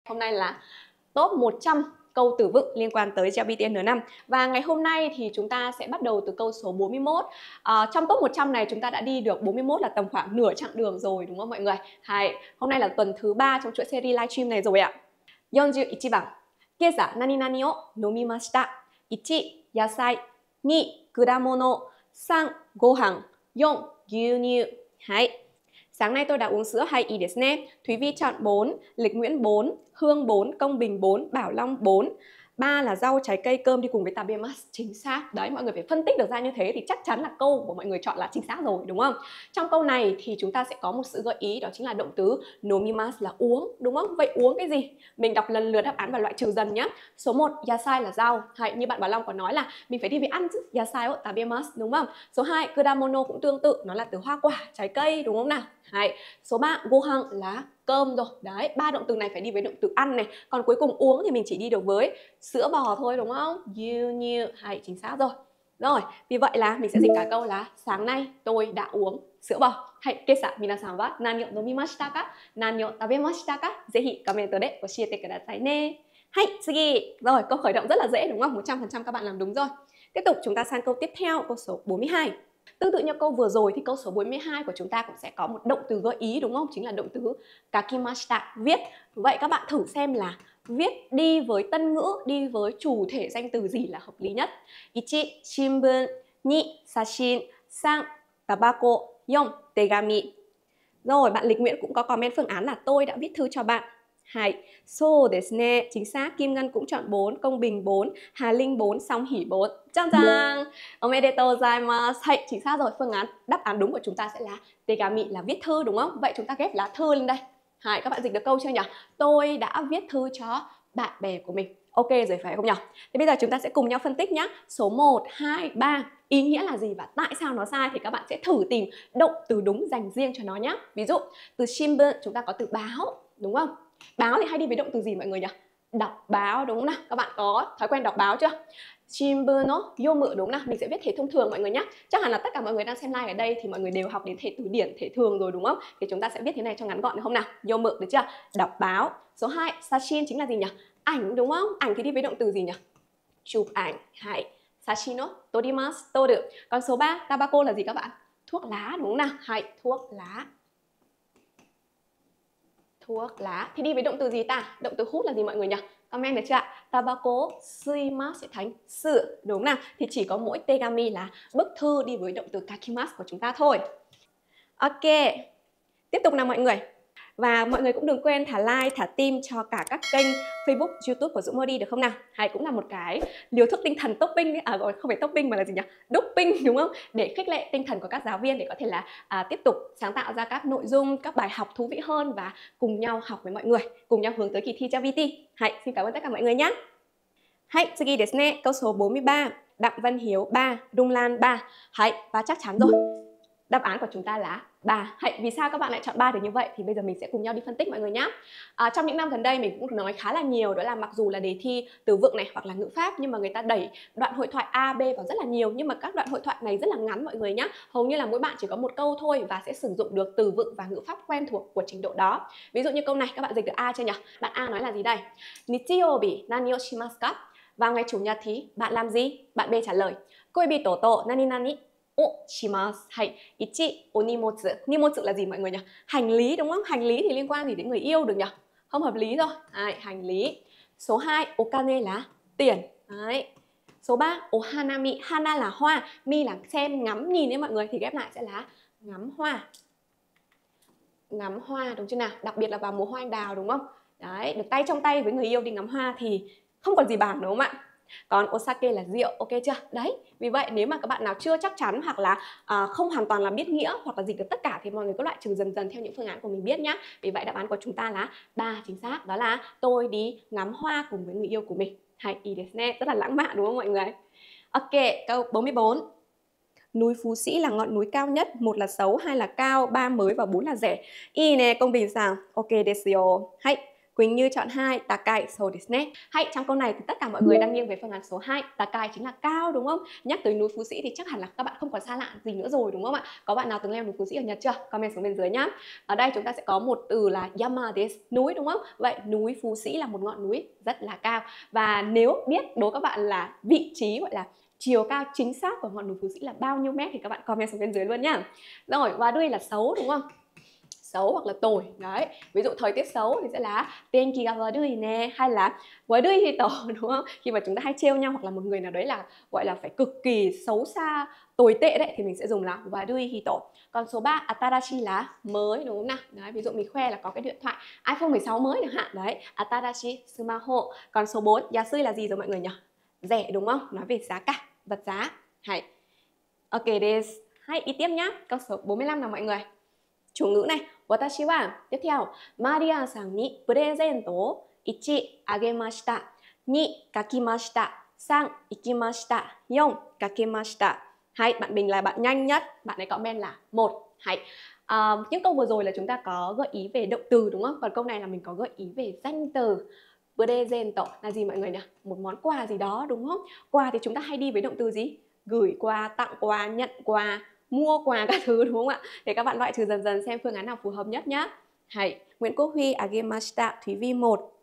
Hôm nay là top 100 câu từ vựng liên quan tới JLPT N5. Và ngày hôm nay thì chúng ta sẽ bắt đầu từ câu số 41. Trong top 100 này chúng ta đã đi được 41 là tầm khoảng nửa chặng đường rồi đúng không mọi người? Hôm nay là tuần thứ 3 trong chuỗi series livestream này rồi ạ. 41番 Kesa nani nani o nomimashita. 1. 野菜 2. 果物 3. ご飯 4. 牛乳 Sáng nay tôi đã uống sữa hay y desu ne. Thúy Vi chọn 4, Lịch Nguyễn 4, Hương 4, Công Bình 4, Bảo Long 4. 3 là rau, trái cây, cơm đi cùng với tabemas. Chính xác. Đấy, mọi người phải phân tích được ra như thế thì chắc chắn là câu của mọi người chọn là chính xác rồi, đúng không? Trong câu này thì chúng ta sẽ có một sự gợi ý, đó chính là động từ nomimas là uống, đúng không? Vậy uống cái gì? Mình đọc lần lượt đáp án và loại trừ dần nhé. Số 1, yasai là rau. Như bạn Bảo Long có nói là mình phải đi với ăn chứ. Yasai o tabemas, đúng không? Số 2, kudamono cũng tương tự, nó là từ hoa quả, trái cây, đúng không nào? Số 3, gohan là cơm rồi. Đấy, 3 động từ này phải đi với động từ ăn này. Còn cuối cùng uống thì mình chỉ đi được với sữa bò thôi, đúng không? Gyunyu, chính xác rồi. Rồi, vì vậy là mình sẽ dịch cả câu là sáng nay tôi đã uống sữa bò. Kesa minasan wa nani o nomimashita ka? Nani o tabemashita ka? Zehi commento de oshiete kudasai ne. Tsugi. Rồi, câu khởi động rất là dễ đúng không? 100% các bạn làm đúng rồi. Tiếp tục chúng ta sang câu tiếp theo, câu số 42. Tương tự như câu vừa rồi thì câu số 42 của chúng ta cũng sẽ có một động từ gợi ý đúng không? Chính là động từ kakimashita, viết. Vậy các bạn thử xem là viết đi với tân ngữ, đi với chủ thể danh từ gì là hợp lý nhất. 1. Shinbun 2. Sashin 3. Tabako 4. Tegami. Rồi, bạn Lịch Nguyễn cũng có comment phương án là tôi đã viết thư cho bạn. 2. So desu ne. Chính xác, Kim Ngân cũng chọn 4, Công Bình 4, Hà Linh 4, Song Hỷ 4. Chan chan. Omedetou gozaimasu. Chính xác rồi, phương án đáp án đúng của chúng ta sẽ là tegami là viết thư đúng không? Vậy chúng ta ghép lá thư lên đây. Các bạn dịch được câu chưa nhỉ? Tôi đã viết thư cho bạn bè của mình. Ok rồi phải không nhỉ? Thế bây giờ chúng ta sẽ cùng nhau phân tích nhé. Số 1, 2, 3 ý nghĩa là gì và tại sao nó sai thì các bạn sẽ thử tìm động từ đúng dành riêng cho nó nhé. Ví dụ từ shimbun chúng ta có từ báo đúng không? Báo thì hay đi với động từ gì mọi người nhỉ? Đọc báo đúng không nào? Các bạn có thói quen đọc báo chưa? Shimbun no yomu đúng không nào? Mình sẽ viết thể thông thường mọi người nhé. Chắc hẳn là tất cả mọi người đang xem live ở đây thì mọi người đều học đến thể từ điển, thể thường rồi đúng không? Thì chúng ta sẽ viết thế này cho ngắn gọn được không nào? Yomu được chưa? Đọc báo. Số 2, sashin chính là gì nhỉ? Ảnh đúng không? Ảnh thì đi với động từ gì nhỉ? Chụp ảnh. Sashin no torimasu toru. Còn số 3, tabako là gì các bạn? Thuốc lá đúng không nào? Thuốc lá. Thuốc lá. Thì đi với động từ gì ta? Động từ hút là gì mọi người nhỉ? Comment được chưa ạ? Tabako suimasu sẽ thành sự đúng không nào? Thì chỉ có mỗi tegami là bức thư đi với động từ kakimasu của chúng ta thôi. Ok. Tiếp tục nào mọi người. Và mọi người cũng đừng quên thả like, thả tim cho cả các kênh Facebook, YouTube của Dũng Modi được không nào? Cũng là một cái liều thuốc tinh thần topping đấy. Không phải topping mà là gì nhỉ? Doping đúng không? Để khích lệ tinh thần của các giáo viên để có thể là tiếp tục sáng tạo ra các nội dung, các bài học thú vị hơn và cùng nhau học với mọi người, cùng nhau hướng tới kỳ thi JLPT. Xin cảm ơn tất cả mọi người nhé. Tsugi desu ne. Câu số 43. Đặng Văn Hiếu 3, Dung Lan 3. Và chắc chắn rồi. Đáp án của chúng ta là 3. Vì sao các bạn lại chọn 3 được như vậy thì bây giờ mình sẽ cùng nhau đi phân tích mọi người nhé. Trong những năm gần đây mình cũng nói khá là nhiều, đó là mặc dù là đề thi từ vựng này hoặc là ngữ pháp nhưng mà người ta đẩy đoạn hội thoại A, B vào rất là nhiều, nhưng mà các đoạn hội thoại này rất là ngắn mọi người nhé. Hầu như là mỗi bạn chỉ có một câu thôi và sẽ sử dụng được từ vựng và ngữ pháp quen thuộc của trình độ đó. Ví dụ như câu này các bạn dịch được A chưa nhỉ? Bạn A nói là gì đây? Nichiyobi nani o shimasu ka? Vào ngày chủ nhật thì bạn làm gì? Bạn B trả lời koibito to nani nani o shimasu. 1. Onimotsu. Nimotsu là gì mọi người nhỉ? Hành lý đúng không? Hành lý thì liên quan gì đến người yêu được nhỉ? Không hợp lý rồi. Hành lý. Số 2, okane là tiền. Số 3, ohanami. Hana là hoa, mi là xem, ngắm, nhìn đấy mọi người, thì ghép lại sẽ là ngắm hoa. Ngắm hoa đúng chưa nào? Đặc biệt là vào mùa hoa anh đào đúng không? Đấy, được tay trong tay với người yêu đi ngắm hoa thì không còn gì bàn đúng không ạ? Còn osake là rượu, ok chưa? Đấy, vì vậy nếu mà các bạn nào chưa chắc chắn hoặc là không hoàn toàn là biết nghĩa hoặc là dịch được tất cả thì mọi người cứ loại trừ dần dần theo những phương án của mình biết nhá. Vì vậy đáp án của chúng ta là 3 chính xác, đó là tôi đi ngắm hoa cùng với người yêu của mình. Ii desu ne, rất là lãng mạn đúng không mọi người? Ok, câu 44. Núi Phú Sĩ là ngọn núi cao nhất, 1 là xấu, 2 là cao, 3 mới và 4 là rẻ. Y nè, Công Bình sao? Ok desu yo. Quỳnh Như chọn 2, takai so desu ne. Hay, trong câu này thì tất cả mọi người đang nghiêng về phương án số 2, takai chính là cao đúng không? Nhắc tới núi Phú Sĩ thì chắc hẳn là các bạn không còn xa lạ gì nữa rồi đúng không ạ? Có bạn nào từng leo núi Phú Sĩ ở Nhật chưa? Comment xuống bên dưới nhá. Ở đây chúng ta sẽ có một từ là yama desu, núi đúng không? Vậy núi Phú Sĩ là một ngọn núi rất là cao. Và nếu biết đố các bạn là vị trí gọi là chiều cao chính xác của ngọn núi Phú Sĩ là bao nhiêu mét thì các bạn comment xuống bên dưới luôn nhá. Rồi, và đây là xấu đúng không? Xấu hoặc là tồi đấy, ví dụ thời tiết xấu thì sẽ là tenkiga warui nè, hay là warui hito đúng không? Khi mà chúng ta hay trêu nhau hoặc là một người nào đấy là gọi là phải cực kỳ xấu xa, tồi tệ đấy thì mình sẽ dùng là warui hito. Còn số 3 atarashi là mới đúng không nào? Đấy, ví dụ mình khoe là có cái điện thoại iPhone 16 mới chẳng hạn đấy, atarashi sumaho. Còn số 4 yasui là gì rồi mọi người nhỉ? Rẻ đúng không? Nói về giá cả, vật giá. Hay. Ok desu. Hay, đi tiếp nhá. Câu số 45 nào mọi người. Chủ ngữ này, watashi wa, tiếp theo, Maria-san ni presento o 1 agemashita, 2 kakimashita, 3 ikimashita, 4 kakemashita. Hay, bạn Bình là bạn nhanh nhất, bạn ấy comment là 1. Hay. Những câu vừa rồi là chúng ta có gợi ý về động từ đúng không? Còn câu này là mình có gợi ý về danh từ. Presento là gì mọi người nhỉ? Một món quà gì đó đúng không? Quà thì chúng ta hay đi với động từ gì? Gửi quà, tặng quà, nhận quà, mua quà các thứ đúng không ạ? Để các bạn loại trừ dần dần xem phương án nào phù hợp nhất nhá. Hay, Nguyễn Quốc Huy agemashita, Thúy Vi 1.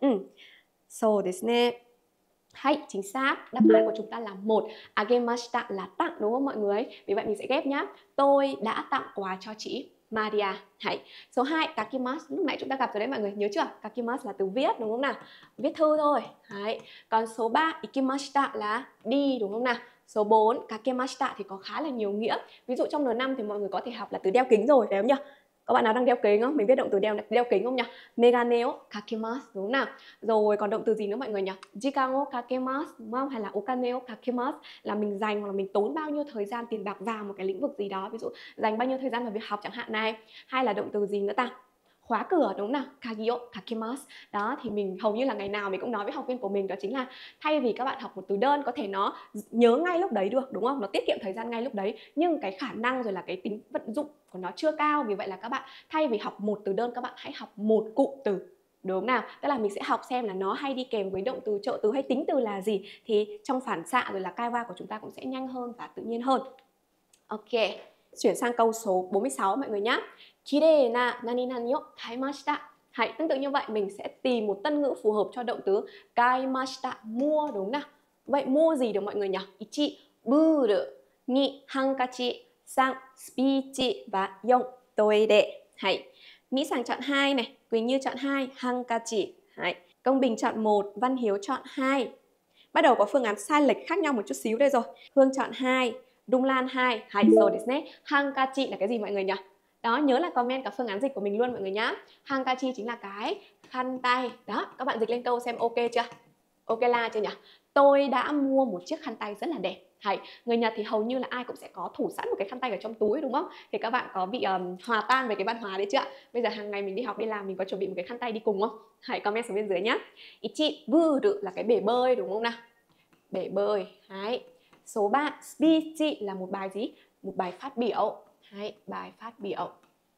So desu ne. Hay, chính xác, đáp án của chúng ta là 1. Agemashita là tặng đúng không mọi người? Vì vậy mình sẽ ghép nhá. Tôi đã tặng quà cho chị Maria. Hay. Số 2, kakimasu. Lúc nãy chúng ta gặp rồi đấy mọi người, nhớ chưa? Kakimasu là từ viết đúng không nào? Viết thư thôi. Hay. Còn số 3, ikimashita là đi đúng không nào? Số 4, kakemashita thì có khá là nhiều nghĩa. Ví dụ trong N5 thì mọi người có thể học là từ đeo kính rồi, phải không nhỉ? Các bạn nào đang đeo kính không? Mình biết động từ đeo kính không nhỉ? Megane o kakemasu đúng không nào? Rồi còn động từ gì nữa mọi người nhỉ? Jikan o kakemasu đúng không? Hay là okane o kakemasu là mình dành hoặc là mình tốn bao nhiêu thời gian tiền bạc vào một cái lĩnh vực gì đó. Ví dụ dành bao nhiêu thời gian vào việc học chẳng hạn này. Hay là động từ gì nữa ta? Khóa cửa đúng không nào? Kagi o kakimasu. Đó thì mình hầu như là ngày nào mình cũng nói với học viên của mình, đó chính là thay vì các bạn học một từ đơn có thể nó nhớ ngay lúc đấy được đúng không? Nó tiết kiệm thời gian ngay lúc đấy, nhưng cái khả năng rồi là cái tính vận dụng của nó chưa cao. Vì vậy là các bạn thay vì học một từ đơn, các bạn hãy học một cụm từ. Đúng không nào? Tức là mình sẽ học xem là nó hay đi kèm với động từ, trợ từ hay tính từ là gì, thì trong phản xạ rồi là kaiwa của chúng ta cũng sẽ nhanh hơn và tự nhiên hơn. Ok, chuyển sang câu số 46 mọi người nhé. Kirei na nani nani o kaimashita. Hãy tương tự như vậy, mình sẽ tìm một tân ngữ phù hợp cho động từ kaimashita, mua đúng nào? Vậy mua gì được mọi người nhỉ? 1. Buru, 2. Hankachi, 3. Speech và 4. Toire. Hãy. Mỹ Sàng chọn 2 này, Quỳnh Như chọn 2, Hankachi. Hãy. Công Bình chọn 1, Văn Hiếu chọn 2. Bắt đầu có phương án sai lệch khác nhau một chút xíu đây rồi. Hương chọn 2, Dung Lan 2. Hay, so desu ne. Hankachi là cái gì mọi người nhỉ? Đó, nhớ là comment cả phương án dịch của mình luôn mọi người nhá. Hankachi chính là cái khăn tay. Đó, các bạn dịch lên câu xem ok chưa? Ok là chưa nhỉ? Tôi đã mua một chiếc khăn tay rất là đẹp. Hay, người Nhật thì hầu như là ai cũng sẽ có thủ sẵn một cái khăn tay ở trong túi đúng không? Thì các bạn có bị hòa tan về cái văn hóa đấy chưa ạ? Bây giờ hàng ngày mình đi học đi làm mình có chuẩn bị một cái khăn tay đi cùng không? Hãy comment xuống bên dưới nhá. 1. Buru là cái bể bơi đúng không nào? Bể bơi. Đấy. Số 3, speech là một bài gì? Một bài phát biểu. Đấy, bài phát biểu.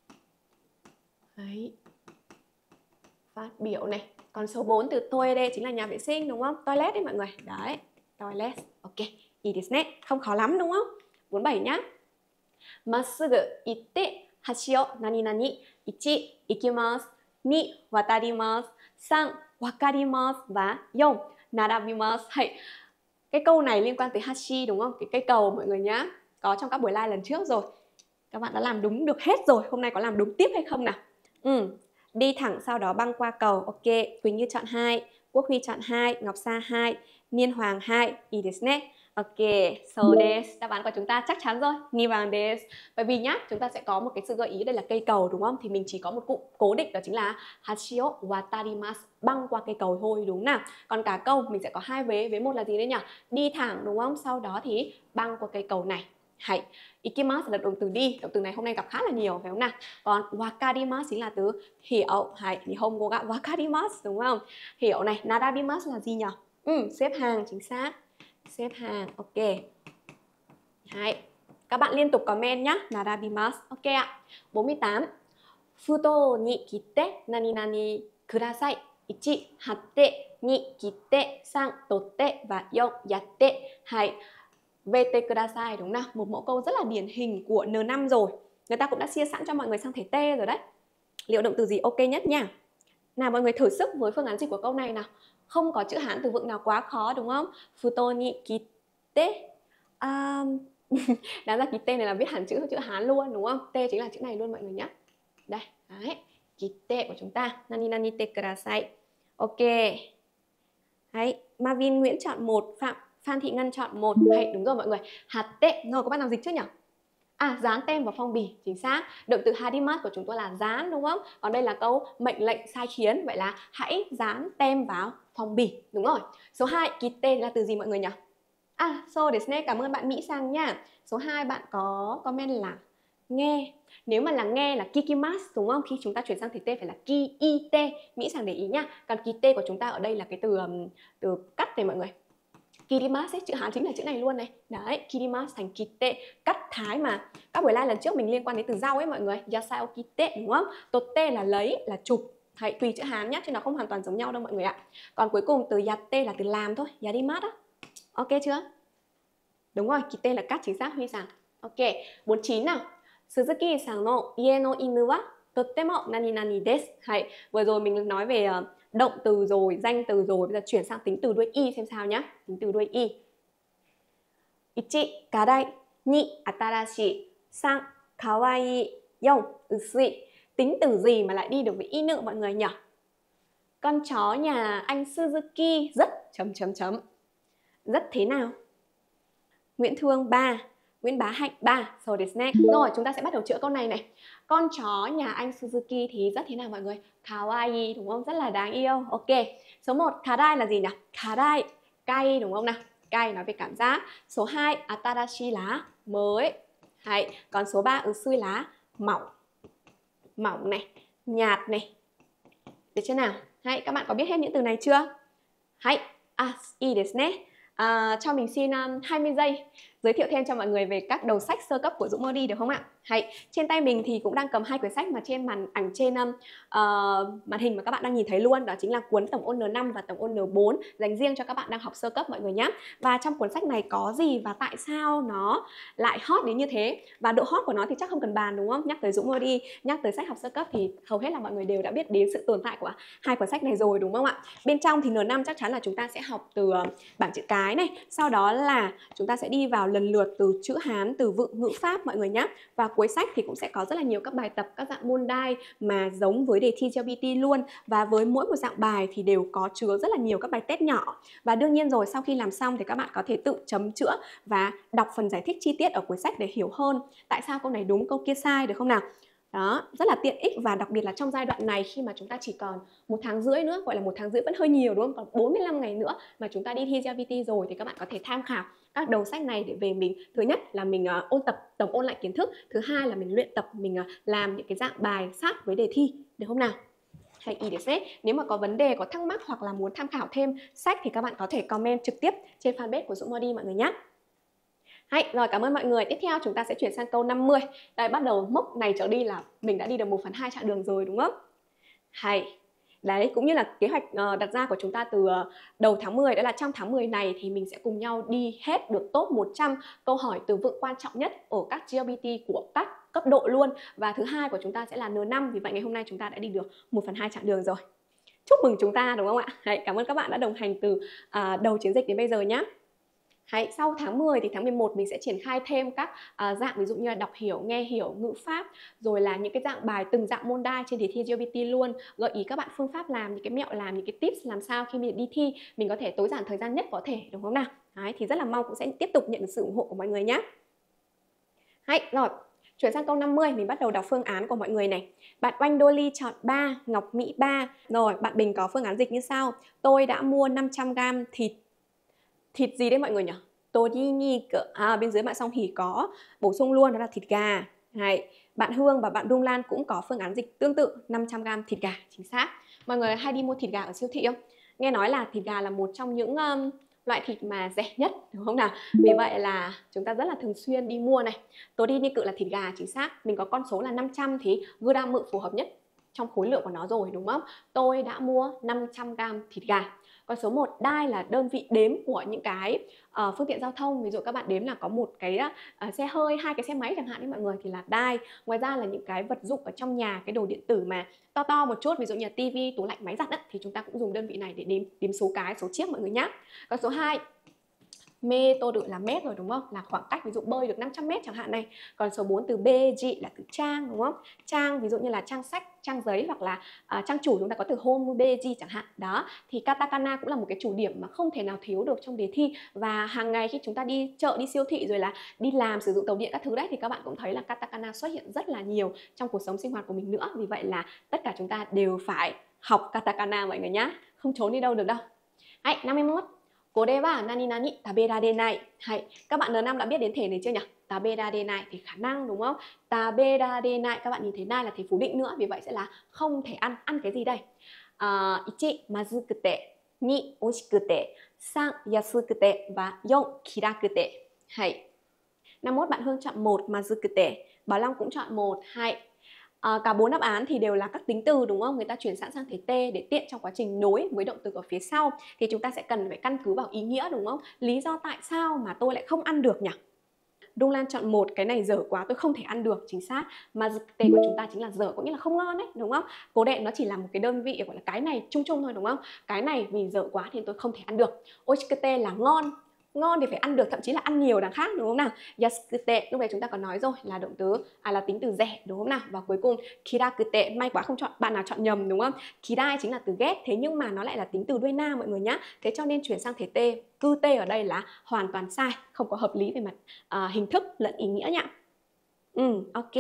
Đấy. Phát biểu này. Còn số 4 từ toire chính là nhà vệ sinh đúng không? Toilet đấy mọi người. Đấy, toilet. Ok. Ý desu ne. Không khó lắm đúng không? 47 nhá. Massugu itte hashi o nani nani. 1. Ikimasu. 2. Watarimasu. 3. Wakarimasu và 4. Narabimasu. Hay. Cái câu này liên quan tới hashi đúng không? Cái cây cầu mọi người nhá. Có trong các buổi live lần trước rồi. Các bạn đã làm đúng được hết rồi. Hôm nay có làm đúng tiếp hay không nào? Đi thẳng sau đó băng qua cầu. Ok, Quỳnh Như chọn 2, Quốc Huy chọn 2, Ngọc Sa 2, Niên Hoàng 2. Ý desu ne. Ok, so desu. Đáp án của chúng ta chắc chắn rồi. Ni vàng desu. Bởi vì nhá, chúng ta sẽ có một cái sự gợi ý đây là cây cầu đúng không? Thì mình chỉ có một cụm cố định đó chính là hashi o watarimasu, băng qua cây cầu thôi đúng nào? Còn cả câu mình sẽ có hai vế một là gì đấy nhỉ? Đi thẳng đúng không? Sau đó thì băng qua cây cầu này. Hay. Ikimasu là động từ đi, động từ này hôm nay gặp khá là nhiều phải không nào? Còn wakarimasu chính là từ hiểu. Hay, thì hôm cô gặp wakarimasu đúng không? Hiểu này, narabimasu là gì nhỉ? Xếp hàng, chính xác. Xếp hàng, ok. Hay. Các bạn liên tục comment nhá, narabimasu. Ok ạ. 48. Futo ni kitte nani nani kudasai. 1 hatte, 2 kitte, 3 totte và 4 yatte. Hay vete kudasai, đúng nào? Một mẫu câu rất là điển hình của N5 rồi. Người ta cũng đã chia sẵn cho mọi người sang thể T rồi đấy. Liệu động từ gì ok nhất nha? Nào mọi người thử sức với phương án dịch của câu này nào. Không có chữ Hán từ vựng nào quá khó đúng không? Futo ni kitte. Đáng ra kitte này là viết hẳn chữ Hán luôn đúng không? T chính là chữ này luôn mọi người nhé. Đây, đấy. Kitte của chúng ta. Nani nani te kudasai. Ok. Đấy, Marvin Nguyễn chọn 1, Phan Thị Ngân chọn 1. Hay, đúng rồi mọi người. Hatte. Rồi các bạn nào dịch trước nhỉ? Dán tem vào phong bì, chính xác. Động từ harimasu của chúng tôi là dán đúng không? Còn đây là câu mệnh lệnh sai khiến, vậy là hãy dán tem vào phong bì, đúng rồi. Số 2, kitte là từ gì mọi người nhỉ? So desu ne, cảm ơn bạn Mỹ Sang nha. Số 2 bạn có comment là nghe. Nếu mà là nghe là kikimasu đúng không? Khi chúng ta chuyển sang thể T phải là kiite. Mỹ Sang để ý nhá. Còn kitte của chúng ta ở đây là cái từ cắt này mọi người. Kirimasu ấy, chữ Hán chính là chữ này luôn này. Đấy, kirimasu thành kitte, cắt thái mà. Các buổi live lần trước mình liên quan đến từ rau ấy mọi người. Yasai o kitte đúng không? Totte là lấy, là chụp. Hãy tùy chữ Hán nhé, chứ nó không hoàn toàn giống nhau đâu mọi người ạ. Còn cuối cùng từ yatte là từ làm thôi, yarimasu á. Ok chưa? Đúng rồi, kitte là cắt, chính xác Huy Sang. Ok, 49 nào. Suzuki-san no ie no inu wa totemo nani nani desu. Hãy, vừa rồi mình nói về động từ rồi, danh từ rồi, bây giờ chuyển sang tính từ đuôi y xem sao nhá. Tính từ đuôi y. 1. Kadai, 2. Atarashi, 3. Kawaii, 4. Usui. Tính từ gì mà lại đi được với y nữ mọi người nhỉ? Con chó nhà anh Suzuki rất ... Rất thế nào? Nguyễn Thương 3, Nguyễn Bá Hạnh 3. Rồi chúng ta sẽ bắt đầu chữa câu này này. Con chó nhà anh Suzuki thì rất thế nào mọi người? Kawaii đúng không? Rất là đáng yêu. Ok. Số 1, kadai là gì nhỉ? Kadai, cay đúng không nào? Cay nói về cảm giác. Số 2, atarashi là mới. Hay. Còn số 3, usui là mỏng. Mỏng này, nhạt này. Được chưa nào? Hay, các bạn có biết hết những từ này chưa? Hay. Ii desu ne. Cho mình xin 20 giây giới thiệu thêm cho mọi người về các đầu sách sơ cấp của Dũng Modi được không ạ? Hay, trên tay mình thì cũng đang cầm 2 quyển sách mà trên màn ảnh trên màn hình mà các bạn đang nhìn thấy luôn. Đó chính là cuốn tổng ôn N5 và tổng ôn N4 dành riêng cho các bạn đang học sơ cấp mọi người nhé. Và trong cuốn sách này có gì và tại sao nó lại hot đến như thế? Và độ hot của nó thì chắc không cần bàn đúng không? Nhắc tới Dũng Modi, nhắc tới sách học sơ cấp thì hầu hết là mọi người đều đã biết đến sự tồn tại của 2 cuốn sách này rồi đúng không ạ? Bên trong thì N5 chắc chắn là chúng ta sẽ học từ bảng chữ cái này, sau đó là chúng ta sẽ đi vào lần lượt từ chữ Hán, từ vựng, ngữ pháp mọi người nhé. Và cuối sách thì cũng sẽ có rất là nhiều các bài tập, các dạng môn đai mà giống với đề thi GLBT luôn. Và với mỗi một dạng bài thì đều có chứa rất là nhiều các bài test nhỏ. Và đương nhiên rồi, sau khi làm xong thì các bạn có thể tự chấm chữa và đọc phần giải thích chi tiết ở cuối sách để hiểu hơn tại sao câu này đúng, câu kia sai, được không nào? Đó, rất là tiện ích và đặc biệt là trong giai đoạn này khi mà chúng ta chỉ còn 1 tháng rưỡi nữa, gọi là 1 tháng rưỡi vẫn hơi nhiều đúng không? Còn 45 ngày nữa mà chúng ta đi thi GLBT rồi thì các bạn có thể tham khảo các đầu sách này để về mình, thứ nhất là mình tổng ôn lại kiến thức, thứ hai là mình luyện tập, mình làm những cái dạng bài sát với đề thi, được không nào? Hay ý để xét. Nếu mà có vấn đề, có thắc mắc hoặc là muốn tham khảo thêm sách thì các bạn có thể comment trực tiếp trên fanpage của Dũng Modi mọi người nhé. Hay, rồi cảm ơn mọi người. Tiếp theo chúng ta sẽ chuyển sang câu 50. Đây, bắt đầu mốc này trở đi là mình đã đi được 1/2 chặng đường rồi đúng không? Hay. Đấy, cũng như là kế hoạch đặt ra của chúng ta từ đầu tháng 10, đó là trong tháng 10 này thì mình sẽ cùng nhau đi hết được top 100 câu hỏi từ vựng quan trọng nhất ở các GLBT của các cấp độ luôn. Và thứ hai của chúng ta sẽ là N5, vì vậy ngày hôm nay chúng ta đã đi được 1/2 chặng đường rồi. Chúc mừng chúng ta đúng không ạ? Đấy, cảm ơn các bạn đã đồng hành từ đầu chiến dịch đến bây giờ nhé. Hay, sau tháng 10 thì tháng 11 mình sẽ triển khai thêm các dạng ví dụ như là đọc hiểu, nghe hiểu, ngữ pháp, rồi là những cái dạng bài từng dạng môn đai trên đề thi GLBT luôn, gợi ý các bạn phương pháp làm, những cái mẹo làm, những cái tips làm sao khi mình đi thi mình có thể tối giản thời gian nhất có thể, đúng không nào? Đấy, thì rất là mong cũng sẽ tiếp tục nhận được sự ủng hộ của mọi người nhé. Hay, rồi, chuyển sang câu 50, mình bắt đầu đọc phương án của mọi người này. Bạn Oanh Dolly chọn 3, Ngọc Mỹ 3. Rồi, bạn Bình có phương án dịch như sau. Tôi đã mua 500g thịt gì đấy mọi người nhỉ? Bên dưới bạn Song Hỷ có bổ sung luôn, đó là thịt gà. Hay. Bạn Hương và bạn Dung Lan cũng có phương án dịch tương tự, 500g thịt gà, chính xác. Mọi người hay đi mua thịt gà ở siêu thị không? Nghe nói là thịt gà là một trong những loại thịt mà rẻ nhất, đúng không nào? Vì vậy là chúng ta rất là thường xuyên đi mua này. Tôi đi như cự là thịt gà, chính xác. Mình có con số là 500 thì gram mự phù hợp nhất trong khối lượng của nó rồi đúng không? Tôi đã mua 500 g thịt gà. Còn số 1, đai là đơn vị đếm của những cái phương tiện giao thông. Ví dụ các bạn đếm là có một cái xe hơi, 2 cái xe máy chẳng hạn đấy mọi người, thì là đai. Ngoài ra là những cái vật dụng ở trong nhà, cái đồ điện tử mà to to một chút, ví dụ như là tivi, tủ lạnh, máy giặt ấy, thì chúng ta cũng dùng đơn vị này để đếm số cái, số chiếc mọi người nhé. Còn số 2, mê tô được là mét rồi đúng không? Là khoảng cách, ví dụ bơi được 500 mét chẳng hạn này. Còn số 4 từ beji là từ trang đúng không? Trang ví dụ như là trang sách, trang giấy, hoặc là trang chủ chúng ta có từ homebeji chẳng hạn. Đó, thì katakana cũng là một cái chủ điểm mà không thể nào thiếu được trong đề thi. Và hàng ngày khi chúng ta đi chợ, đi siêu thị, rồi là đi làm, sử dụng tàu điện các thứ đấy, thì các bạn cũng thấy là katakana xuất hiện rất là nhiều trong cuộc sống sinh hoạt của mình nữa. Vì vậy là tất cả chúng ta đều phải học katakana mọi người nhá, không trốn đi đâu được đâu. 51. これは何々食べられない。Các bạn N5 đã biết đến thể này chưa nhỉ? 食べられない thì khả năng đúng không? 食べられない các bạn nhìn thấy nai là thể phủ định nữa, vì vậy sẽ là không thể ăn. Ăn cái gì đây? 1. まずくて 2. 美味しくて 3. 安くて và 4. 気楽て。51 bạn Hương chọn 1 mà zukute, Bảo Long cũng chọn 1, 2. Cả 4 đáp án thì đều là các tính từ đúng không? Người ta chuyển sẵn sang thể t để tiện trong quá trình nối với động từ ở phía sau. Thì chúng ta sẽ cần phải căn cứ vào ý nghĩa đúng không? Lý do tại sao mà tôi lại không ăn được nhỉ? Dung Lan chọn 1, cái này dở quá, tôi không thể ăn được, chính xác. Mà zukute của chúng ta chính là dở, có nghĩa là không ngon đấy, đúng không? Cố đệm nó chỉ là một cái đơn vị gọi là cái này chung chung thôi đúng không? Cái này vì dở quá thì tôi không thể ăn được. Oishikute là ngon. Ngon thì phải ăn được, thậm chí là ăn nhiều đằng khác đúng không nào? Yasukute lúc này chúng ta có nói rồi là động từ là tính từ rẻ đúng không nào? Và cuối cùng kirakute, may quá không chọn, bạn nào chọn nhầm đúng không? Kirai chính là từ ghét, thế nhưng mà nó lại là tính từ đuôi na mọi người nhá. Thế cho nên chuyển sang thể t, cư t ở đây là hoàn toàn sai, không có hợp lý về mặt hình thức lẫn ý nghĩa nhá. Ok.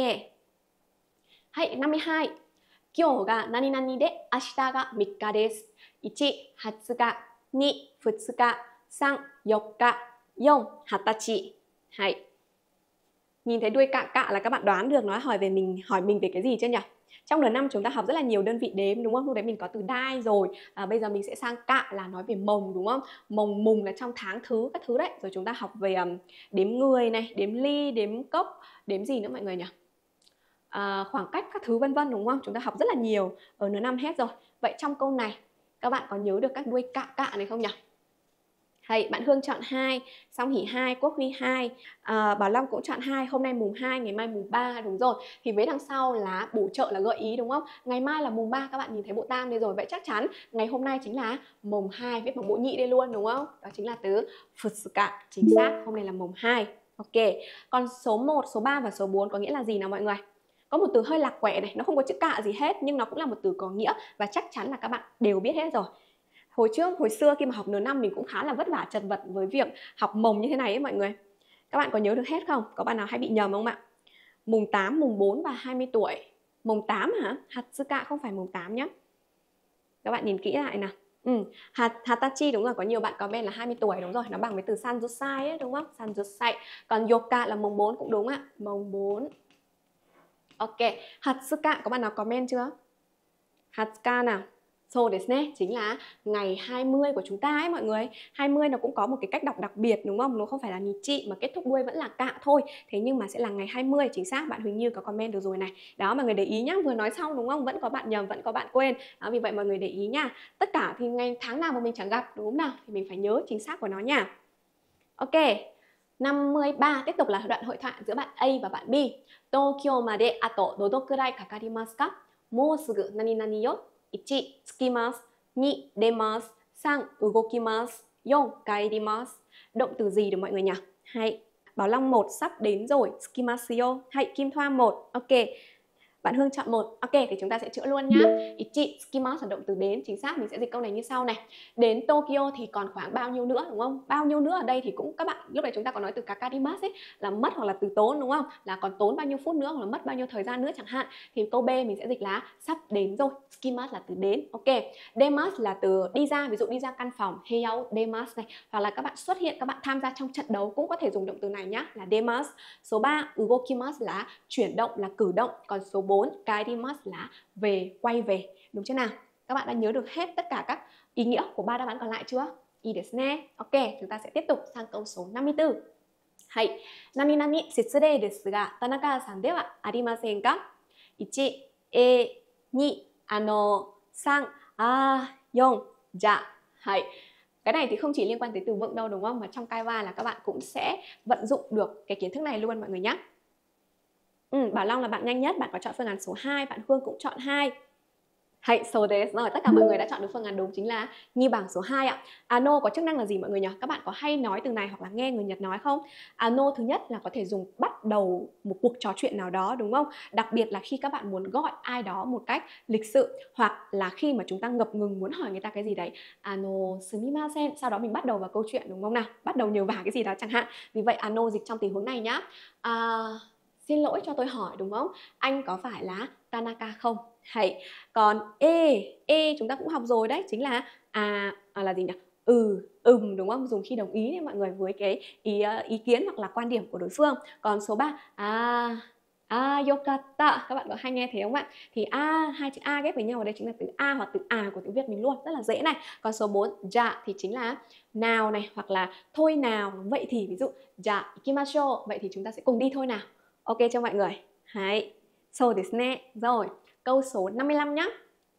52. 今日が何々で明日が3日です。1、20日、2、2日、3、4日、4、20歳. Nhìn thấy đuôi cạ cạ là các bạn đoán được nó hỏi mình về cái gì chưa nhỉ? Trong N5 chúng ta học rất là nhiều đơn vị đếm đúng không? Lúc đấy mình có từ đai rồi. Bây giờ mình sẽ sang cạ là nói về mồng đúng không? Mồng mùng là trong tháng thứ các thứ đấy. Rồi chúng ta học về đếm người này, đếm ly, đếm cốc, đếm gì nữa mọi người nhỉ? Khoảng cách các thứ vân vân đúng không? Chúng ta học rất là nhiều ở N5 hết rồi. Vậy trong câu này các bạn có nhớ được các đuôi cạ cạ này không nhỉ? Bạn Hương chọn 2, Song Hỷ 2, Quốc Huy 2, Bảo Long cũng chọn 2, hôm nay mùng 2, ngày mai mùng 3, đúng rồi. Thì vế đằng sau là bổ trợ là gợi ý đúng không? Ngày mai là mùng 3, các bạn nhìn thấy bộ tam đây rồi. Vậy chắc chắn ngày hôm nay chính là mùng 2, viết bằng bộ nhị đây luôn đúng không? Đó chính là từ Futsuka, chính xác, hôm nay là mùng 2. Ok, còn số 1, số 3 và số 4 có nghĩa là gì nào mọi người? Có một từ hơi lạc quẻ này, nó không có chữ cạ gì hết, nhưng nó cũng là một từ có nghĩa và chắc chắn là các bạn đều biết hết rồi. Hồi xưa khi mà học N5 mình cũng khá là vất vả chật vật với việc học mồng như thế này ấy mọi người. Các bạn có nhớ được hết không? Có bạn nào hay bị nhầm không ạ? Mùng 8, mùng 4 và 20 tuổi. Mùng 8 hả? Hatsuka không phải mùng 8 nhé. Các bạn nhìn kỹ lại nào. Hatachi đúng rồi, có nhiều bạn comment là 20 tuổi đúng rồi, nó bằng với từ sanjusai ấy đúng không? Sanjusai. Còn yoka là mùng 4 cũng đúng ạ. Mùng 4. Ok, Hatsuka có bạn nào comment chưa? Hatsuka nào? So desu ne, chính là ngày 20 của chúng ta ấy mọi người. 20 nó cũng có một cái cách đọc đặc biệt đúng không? Nó không phải là nichi mà kết thúc đuôi vẫn là cạ thôi. Thế nhưng mà sẽ là ngày 20, chính xác. Bạn Huỳnh Như có comment được rồi này. Đó, mọi người để ý nhá, vừa nói xong đúng không? Vẫn có bạn nhầm, vẫn có bạn quên. Đó, vì vậy mọi người để ý nha. Tất cả thì ngày tháng nào mà mình chẳng gặp đúng không nào? Thì mình phải nhớ chính xác của nó nha. Ok. 53, tiếp tục là đoạn hội thoại giữa bạn A và bạn B. Tokyo made ato dodokurai kakarimasu ka? Mou sugu nani nani yo. 1. 着きます 2. 出ます 3. 動きます 4. 帰ります Động từ gì được mọi người nhỉ? Bảo Long 1 sắp đến rồi, 着きますよ. Kim Thoa 1. Ok. Bạn Hương chọn 1. Ok, thì chúng ta sẽ chữa luôn nhá. Ichi, tsukimasu là động từ đến, chính xác. Mình sẽ dịch câu này như sau này. Đến Tokyo thì còn khoảng bao nhiêu nữa đúng không? Bao nhiêu nữa ở đây thì cũng các bạn lúc này chúng ta có nói từ kakarimasu ấy, là mất hoặc là từ tốn đúng không? Là còn tốn bao nhiêu phút nữa hoặc là mất bao nhiêu thời gian nữa chẳng hạn. Thì câu B mình sẽ dịch là sắp đến rồi. Tsukimasu là từ đến. Ok. Demasu là từ đi ra, ví dụ đi ra căn phòng, heiyao demasu này, hoặc là các bạn xuất hiện, các bạn tham gia trong trận đấu cũng có thể dùng động từ này nhá, là demasu. Số 3, ugokimasu là chuyển động, là cử động. Còn số 4, kairimasu là về, quay về. Đúng chưa nào? Các bạn đã nhớ được hết tất cả các ý nghĩa của 3 đáp án còn lại chưa? Ii desu ne. Ok, chúng ta sẽ tiếp tục sang câu số 54. Nani nani setsurei desu ga Tanaka-san de wa arimasen ka? 1. A. 2. ano, sang, yong, ja. Hay. Cái này thì không chỉ liên quan tới từ vựng đâu đúng không? Mà trong Kaiwa là các bạn cũng sẽ vận dụng được cái kiến thức này luôn mọi người nhé. Bảo Long là bạn nhanh nhất, bạn có chọn phương án số 2, bạn Hương cũng chọn 2. Hay, so desu. Rồi, tất cả mọi người đã chọn được phương án đúng chính là nghi bảng số 2 ạ. Ano có chức năng là gì mọi người nhỉ? Các bạn có hay nói từ này hoặc là nghe người Nhật nói không? Ano thứ nhất là có thể dùng bắt đầu một cuộc trò chuyện nào đó đúng không? Đặc biệt là khi các bạn muốn gọi ai đó một cách lịch sự, hoặc là khi mà chúng ta ngập ngừng muốn hỏi người ta cái gì đấy. Ano sumimasen, sau đó mình bắt đầu vào câu chuyện đúng không nào? Bắt đầu nhờ vả cái gì đó chẳng hạn. Vì vậy ano dịch trong tình huống này nhá. Xin lỗi cho tôi hỏi đúng không? Anh có phải là Tanaka không? Hay. Còn chúng ta cũng học rồi đấy, chính là là gì nhỉ? Đúng không? Dùng khi đồng ý đấy mọi người, với cái ý kiến hoặc là quan điểm của đối phương. Còn số 3 yokatta, các bạn có hay nghe thấy không ạ? Thì hai chữ a ghép với nhau ở đây chính là từ a hoặc từ của tiếng Việt mình luôn, rất là dễ này. Còn số 4 dạ thì chính là nào này, hoặc là thôi nào, vậy thì ví dụ dạ ikimashou, vậy thì chúng ta sẽ cùng đi thôi nào. Ok cho mọi người. Hay. So desu ne. Rồi, câu số 55 nhá.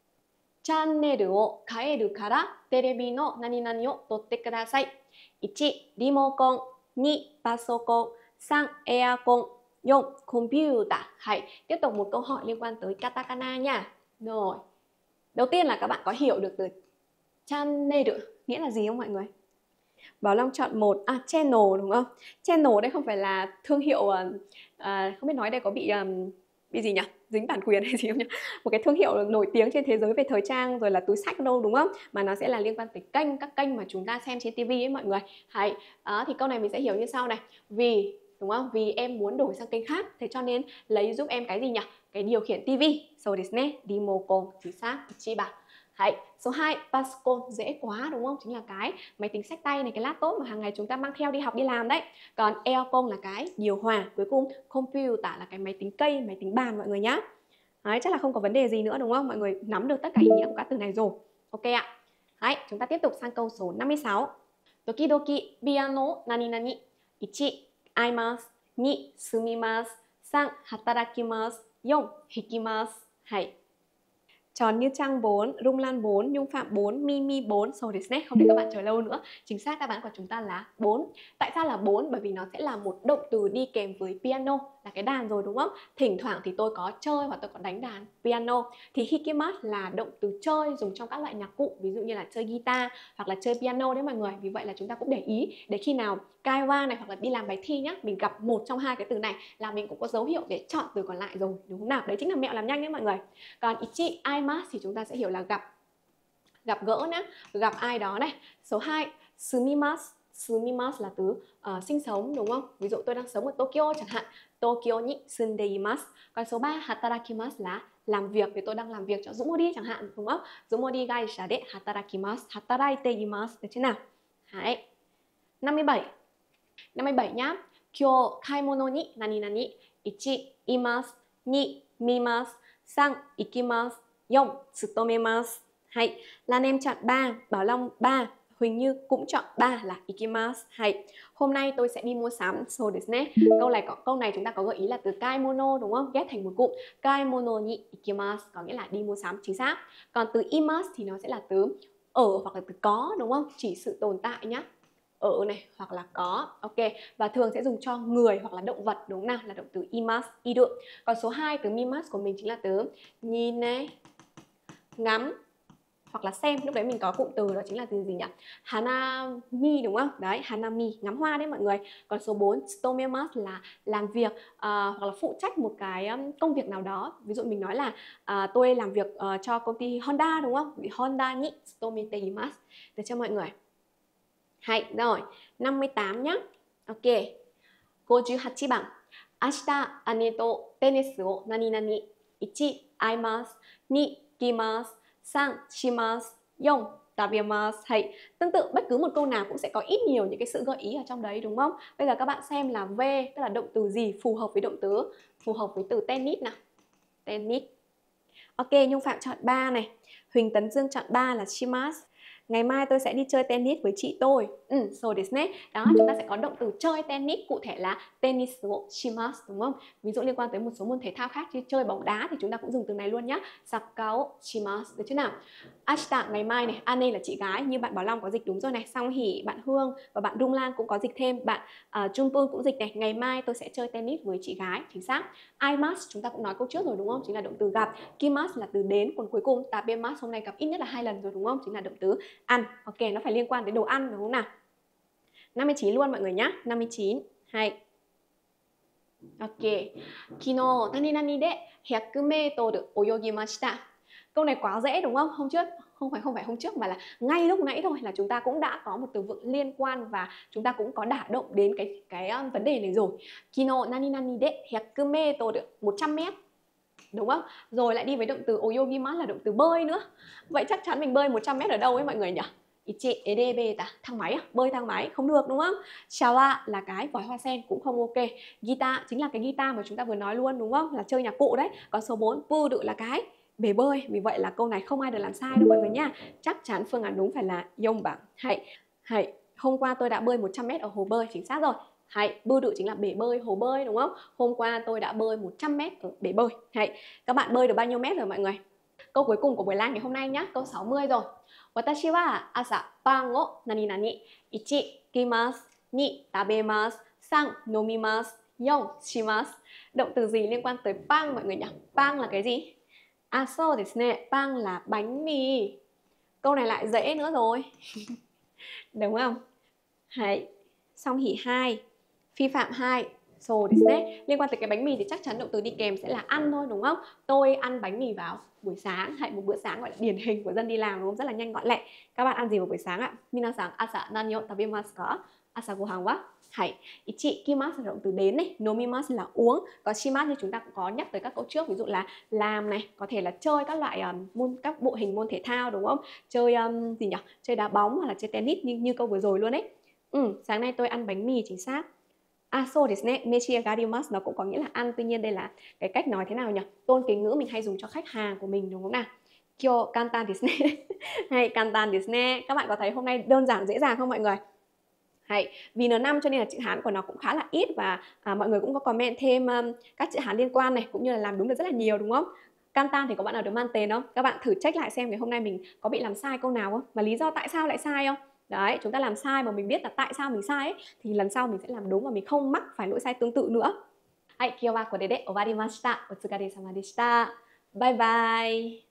Channelを変えるからテレビの何々を取ってください。1、リモコン。2、パソコン。3、エアコン。4、computer. Hay. Tiếp tục một câu hỏi liên quan tới katakana nha. Rồi. Đầu tiên là các bạn có hiểu được từ channel nghĩa là gì không mọi người? Bảo Long chọn 1, channel đúng không? Channel đây không phải là thương hiệu, không biết nói đây có bị gì nhỉ? Dính bản quyền hay gì không nhỉ? Một cái thương hiệu nổi tiếng trên thế giới về thời trang rồi là túi xách đâu đúng không? Mà nó sẽ là liên quan tới các kênh mà chúng ta xem trên TV ấy mọi người. Hay. Thì câu này mình sẽ hiểu như sau này. Vì, đúng không? Vì em muốn đổi sang kênh khác, thế cho nên lấy giúp em cái gì nhỉ? Cái điều khiển TV. So desu ne, remote, chính xác, ichiba. Hay. Số 2, pascon, dễ quá đúng không? Chính là cái máy tính xách tay này, cái laptop mà hàng ngày chúng ta mang theo đi học đi làm đấy. Còn aircon là cái điều hòa. Cuối cùng computer là cái máy tính cây, máy tính bàn mọi người nhá. Đấy, chắc là không có vấn đề gì nữa đúng không? Mọi người nắm được tất cả ý nghĩa của các từ này rồi. Ok ạ. Đấy, chúng ta tiếp tục sang câu số 56. Dokidoki piano nani nani. 1. Aimasu. 2. Sumimasu. 3. Hatarakimasu. 4. Hikimasu. Hay. Tròn như trăng 4, rung lan 4, nhung phạm 4, mimi 4, so desu ne. Không để các bạn chờ lâu nữa. Chính xác đáp án của chúng ta là 4. Tại sao là 4? Bởi vì nó sẽ là một động từ đi kèm với piano, là cái đàn rồi đúng không? Thỉnh thoảng thì tôi có chơi hoặc tôi có đánh đàn piano. Thì hikimasu là động từ chơi dùng trong các loại nhạc cụ, ví dụ như là chơi guitar hoặc là chơi piano đấy mọi người. Vì vậy là chúng ta cũng để ý để khi nào Kaiwa này hoặc là đi làm bài thi nhá, mình gặp một trong hai cái từ này là mình cũng có dấu hiệu để chọn từ còn lại rồi, đúng không nào? Đấy chính là mẹo làm nhanh đấy mọi người. Còn ichi aimasu thì chúng ta sẽ hiểu là gặp gỡ nhá, gặp ai đó này. Số 2, sumimasu là từ sinh sống đúng không? Ví dụ tôi đang sống ở Tokyo chẳng hạn, Tokyo ni sundeimasu. Còn số 3, hatarakimasu là làm việc, vì tôi đang làm việc cho Zumori chẳng hạn đúng không? Zumori gaisha de hatarakimasu, hataraiteimasu, được chưa nào? Đấy. 57 nhá. Kyou kaimono ni nani nani. 1. Imasu. 2. Mimasu. 3. Ikimasu. 4. Tsutomemasu. Hay. Lan em chọn 3, Bảo Long 3, Huỳnh Như cũng chọn 3 là ikimasu. Hay. Hôm nay tôi sẽ đi mua sắm. So desu ne. Câu này chúng ta có gợi ý là từ kaimono đúng không? Ghép thành một cụm. Kaimono ni ikimasu có nghĩa là đi mua sắm, chính xác. Còn từ imasu thì nó sẽ là từ ở hoặc là từ có đúng không? Chỉ sự tồn tại nhá. Ở này hoặc là có. Ok. Và thường sẽ dùng cho người hoặc là động vật đúng không nào? Là động từ imasu, iru. Còn số 2 từ mimasu của mình chính là từ nhìn này, ngắm hoặc là xem. Lúc đấy mình có cụm từ đó chính là từ gì nhỉ? Hanami đúng không? Đấy, hanami, ngắm hoa đấy mọi người. Còn số 4, tsutomemasu là làm việc hoặc là phụ trách một cái công việc nào đó. Ví dụ mình nói là tôi làm việc cho công ty Honda đúng không? Honda ni tsutometeimasu. Được chưa mọi người? Hay, rồi, 58 nhá. Ok. 58 番. 明日姉とテニスを何々 1. 会います 2. 来ます 3. します 4. 食べます Hay. Tương tự bất cứ một câu nào cũng sẽ có ít nhiều những cái sự gợi ý ở trong đấy đúng không? Bây giờ các bạn xem là V tức là động từ gì phù hợp với động từ, phù hợp với từ tennis nào. Tennis. Ok, Nhung Phạm chọn 3 này. Huỳnh Tấn Dương chọn 3 là shimasu. ngày mai tôi sẽ đi chơi tennis với chị tôi. So desu ne. Đó, chúng ta sẽ có động từ chơi tennis, cụ thể là tennis wo shimasu, đúng không? Ví dụ liên quan tới một số môn thể thao khác như chơi bóng đá thì chúng ta cũng dùng từ này luôn nhá. Sakkar wo shimasu, được chưa nào? Ashita, ngày mai này. Ane là chị gái, như bạn Bảo Long có dịch đúng rồi này. Song Hỷ, bạn Hương và bạn Dung Lan cũng có dịch thêm. Bạn Junpun cũng dịch này. Ngày mai tôi sẽ chơi tennis với chị gái, chính xác. Aimasu chúng ta cũng nói câu trước rồi đúng không? Chính là động từ gặp. Kimasu là từ đến, còn cuối cùng tabemasu hôm nay gặp ít nhất là 2 lần rồi đúng không? Chính là động từ ăn. Ok, nó phải liên quan đến đồ ăn đúng không nào? 59 luôn mọi người nhá. 59. Hay. Ok. Kino nani nani de 100m oyogimashita. Câu này quá dễ đúng không? Không phải hôm trước mà là ngay lúc nãy thôi là chúng ta cũng đã có một từ vựng liên quan và chúng ta cũng có đả động đến cái vấn đề này rồi. Kino nani nani de 100m 100m. Đúng không? Rồi lại đi với động từ oyogimasu là động từ bơi nữa. Vậy chắc chắn mình bơi 100m ở đâu ấy mọi người nhỉ? Ichi edebeta, thang máy à? Bơi thang máy không được đúng không? Shawa là cái vòi hoa sen cũng không ok. Guitar chính là cái guitar mà chúng ta vừa nói luôn đúng không? Là chơi nhạc cụ đấy. Còn số 4 pu là cái bể bơi. Vì vậy là câu này không ai được làm sai đâu mọi người nha. Chắc chắn phương án đúng phải là yông bảng. Hay. Hôm qua tôi đã bơi 100m ở hồ bơi, chính xác rồi. Hay, bư đự chính là bể bơi, hồ bơi đúng không? Hôm qua tôi đã bơi 100m ở bể bơi. Hay, các bạn bơi được bao nhiêu mét rồi mọi người? Câu cuối cùng của buổi live ngày hôm nay nhá, câu 60 rồi. Watashi wa asa pan o nani nani 1 kimasu 2 tabemasu 3 nomimasu 4 shimasu. Động từ gì liên quan tới pan mọi người nhỉ? Pan là cái gì? So desu ne, pan là bánh mì. Câu này lại dễ nữa rồi. Đúng không? Hay. Song hỷ 2, phi phạm 2. So desu ne. Liên quan tới cái bánh mì thì chắc chắn động từ đi kèm sẽ là ăn thôi đúng không? Tôi ăn bánh mì vào buổi sáng, hay một bữa sáng gọi là điển hình của dân đi làm đúng không? Rất là nhanh gọn lẹ. Các bạn ăn gì vào buổi sáng ạ? Minasan asa nani o tabemasu ka? Asa gohan wa? Hay. Ichi kimasu là động từ đến này, nomimasu là uống, còn shimasu như chúng ta cũng có nhắc tới các câu trước, ví dụ là làm này, có thể là chơi các loại các bộ hình môn thể thao đúng không? Chơi gì nhỉ? Chơi đá bóng hoặc là chơi tennis như câu vừa rồi luôn ấy. Sáng nay tôi ăn bánh mì, chính xác. So desu ne, mechi agarimasu nó cũng có nghĩa là ăn, tuy nhiên đây là cái cách nói thế nào nhỉ? Tôn kính ngữ mình hay dùng cho khách hàng của mình đúng không nào? Kyo kantan desu ne. Hay kantan desu ne. Các bạn có thấy hôm nay đơn giản dễ dàng không mọi người? Hay, vì N5 cho nên là chữ Hán của nó cũng khá là ít và mọi người cũng có comment thêm các chữ Hán liên quan này, cũng như là làm đúng được rất là nhiều đúng không? Kantan thì có bạn nào được mang tên không? Các bạn thử check lại xem ngày hôm nay mình có bị làm sai câu nào không? Và lý do tại sao lại sai không? Đấy, chúng ta làm sai mà mình biết là tại sao mình sai ấy, thì lần sau mình sẽ làm đúng và mình không mắc phải lỗi sai tương tự nữa. Hai, kyo wa kore de owarimashita. Otsukare sama deshita. Bye bye.